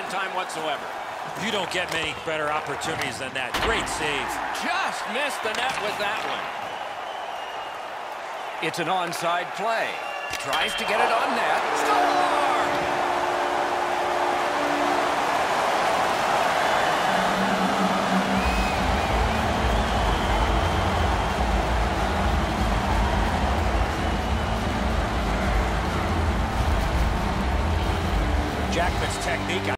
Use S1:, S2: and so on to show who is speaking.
S1: time whatsoever.
S2: You don't get many better opportunities than that. Great save.
S1: Just missed the net with that one. It's an onside play. Tries to get it on net. Score!
S2: Jackman's technique